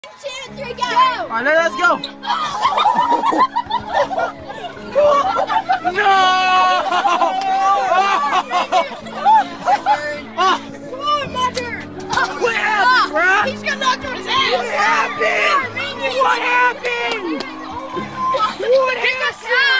2, 3, go! All right, let's go. No! Come on, my turn! What happened, bro? He's got knocked on his ass! What happened? What happened? What happened?